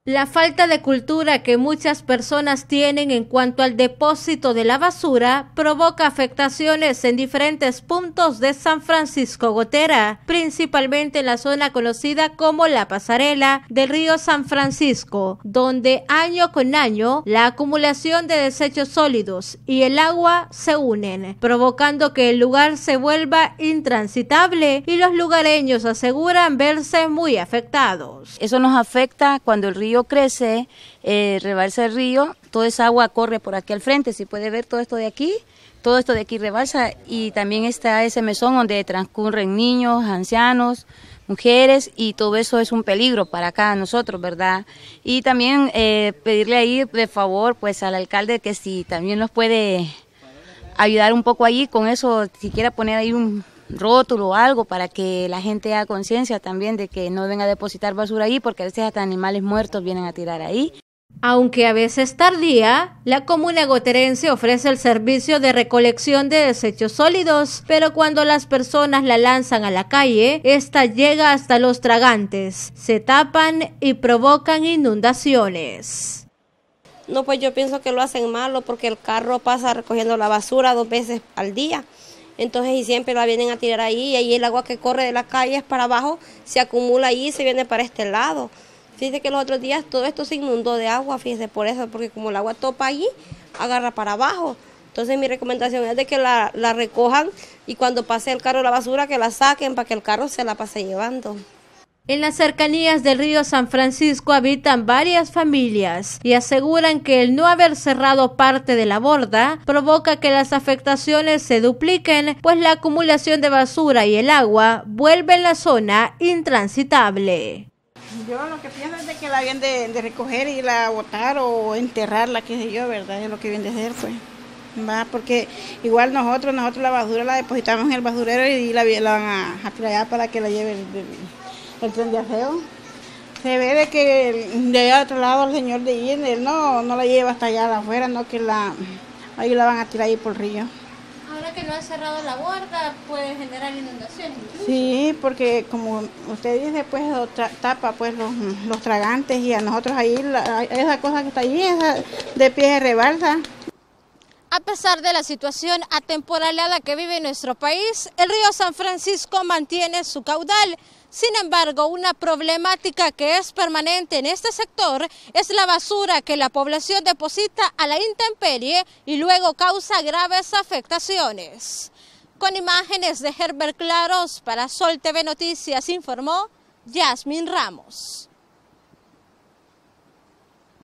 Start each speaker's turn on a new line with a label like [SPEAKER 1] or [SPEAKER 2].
[SPEAKER 1] La falta de cultura que muchas personas tienen en cuanto al depósito de la basura provoca afectaciones en diferentes puntos de San Francisco Gotera, principalmente en la zona conocida como la pasarela del río San Francisco, donde año con año la acumulación de desechos sólidos y el agua se unen, provocando que el lugar se vuelva intransitable y los lugareños aseguran verse muy afectados.
[SPEAKER 2] Eso nos afecta cuando el río crece, rebalsa el río, toda esa agua corre por aquí al frente, si puede ver todo esto de aquí rebalsa, y también está ese mesón donde transcurren niños, ancianos, mujeres, y todo eso es un peligro para acá nosotros, ¿verdad? Y también pedirle ahí de favor pues al alcalde que si también nos puede ayudar un poco allí con eso, si quiera poner ahí un rótulo o algo para que la gente haga conciencia también de que no venga a depositar basura ahí, porque a veces hasta animales muertos vienen a tirar ahí.
[SPEAKER 1] Aunque a veces tardía, la comuna goterense ofrece el servicio de recolección de desechos sólidos, pero cuando las personas la lanzan a la calle, esta llega hasta los tragantes, se tapan y provocan inundaciones.
[SPEAKER 3] No, pues yo pienso que lo hacen malo porque el carro pasa recogiendo la basura 2 veces al día. Entonces, y siempre la vienen a tirar ahí, y ahí el agua que corre de las calles para abajo se acumula ahí y se viene para este lado. Fíjese que los otros días todo esto se inundó de agua, fíjese por eso, porque como el agua topa allí, agarra para abajo. Entonces mi recomendación es de que la recojan y cuando pase el carro la basura que la saquen para que el carro se la pase llevando.
[SPEAKER 1] En las cercanías del río San Francisco habitan varias familias y aseguran que el no haber cerrado parte de la borda provoca que las afectaciones se dupliquen, pues la acumulación de basura y el agua vuelven la zona intransitable.
[SPEAKER 4] Yo lo que pienso es de que la vienen de recoger y la botar o enterrarla, qué sé yo, ¿verdad? Es lo que viene de hacer, pues. Va, porque igual nosotros la basura la depositamos en el basurero y la van a tirar allá para que la lleve el tren de aseo. Se ve de que de allá de otro lado el señor de ahí, él no la lleva hasta allá afuera, no que ahí la van a tirar ahí por el río.
[SPEAKER 1] Ahora que no ha cerrado la borda, puede generar inundaciones.
[SPEAKER 4] Sí, porque como usted dice, pues tapa pues los tragantes, y a nosotros ahí, esa cosa que está allí, esa de pie de rebalsa.
[SPEAKER 1] A pesar de la situación atemporalada que vive nuestro país, el río San Francisco mantiene su caudal. Sin embargo, una problemática que es permanente en este sector es la basura que la población deposita a la intemperie y luego causa graves afectaciones. Con imágenes de Herbert Claros, para Sol TV Noticias informó Yasmin Ramos.